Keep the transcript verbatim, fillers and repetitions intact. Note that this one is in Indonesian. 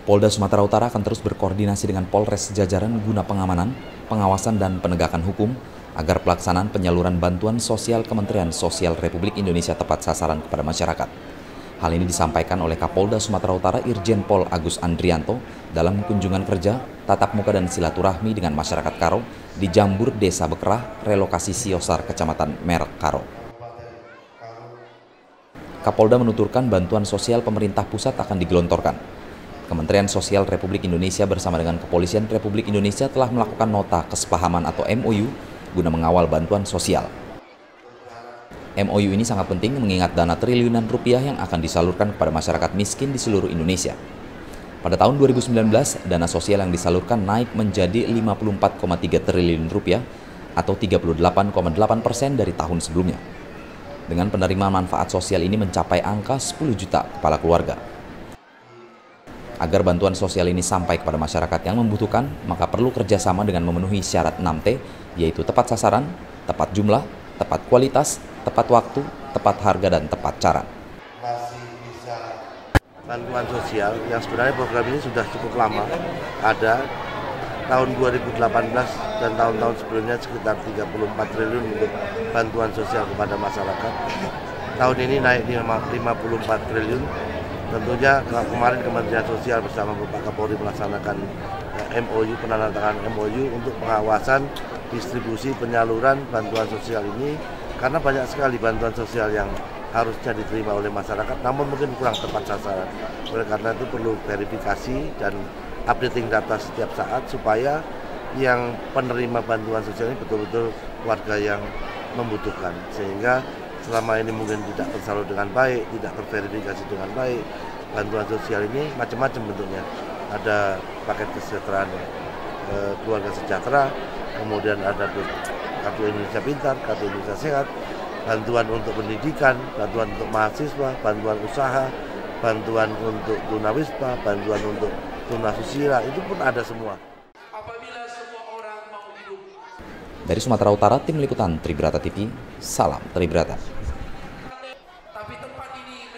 Polda Sumatera Utara akan terus berkoordinasi dengan Polres jajaran guna pengamanan, pengawasan, dan penegakan hukum agar pelaksanaan penyaluran bantuan sosial Kementerian Sosial Republik Indonesia tepat sasaran kepada masyarakat. Hal ini disampaikan oleh Kapolda Sumatera Utara Irjen Pol Agus Andrianto dalam kunjungan kerja, tatap muka dan silaturahmi dengan masyarakat Karo di Jambur Desa Bekerah, relokasi Siosar, Kecamatan Merek Karo. Kapolda menuturkan bantuan sosial pemerintah pusat akan digelontorkan. Kementerian Sosial Republik Indonesia bersama dengan Kepolisian Republik Indonesia telah melakukan nota kesepahaman atau M O U guna mengawal bantuan sosial. M O U ini sangat penting mengingat dana triliunan rupiah yang akan disalurkan kepada masyarakat miskin di seluruh Indonesia. Pada tahun dua ribu sembilan belas, dana sosial yang disalurkan naik menjadi lima puluh empat koma tiga triliun rupiah atau tiga puluh delapan koma delapan persen dari tahun sebelumnya. Dengan penerimaan manfaat sosial ini mencapai angka sepuluh juta kepala keluarga. Agar bantuan sosial ini sampai kepada masyarakat yang membutuhkan, maka perlu kerjasama dengan memenuhi syarat enam T, yaitu tepat sasaran, tepat jumlah, tepat kualitas, tepat waktu, tepat harga, dan tepat cara. Bantuan sosial yang sebenarnya program ini sudah cukup lama ada, tahun dua ribu delapan belas dan tahun-tahun sebelumnya sekitar tiga puluh empat triliun untuk bantuan sosial kepada masyarakat. Tahun ini naik lima puluh empat triliun. Tentunya kemarin Kementerian Sosial bersama Bapak Kapolri melaksanakan M O U, penandatanganan M O U untuk pengawasan distribusi penyaluran bantuan sosial ini, karena banyak sekali bantuan sosial yang harusnya diterima oleh masyarakat namun mungkin kurang tepat sasaran. Oleh karena itu perlu verifikasi dan updating data setiap saat supaya yang penerima bantuan sosial ini betul-betul warga yang membutuhkan, sehingga selama ini mungkin tidak tersalur dengan baik, tidak terverifikasi dengan baik. Bantuan sosial ini macam-macam bentuknya. Ada paket kesejahteraan e, keluarga sejahtera, kemudian ada kartu Indonesia Pintar, kartu Indonesia Sehat, bantuan untuk pendidikan, bantuan untuk mahasiswa, bantuan usaha, bantuan untuk tunawisma, bantuan untuk tunasusila, itu pun ada semua. Dari Sumatera Utara, Tim Liputan Tribrata T V, salam Tribrata. Tapi tempat ini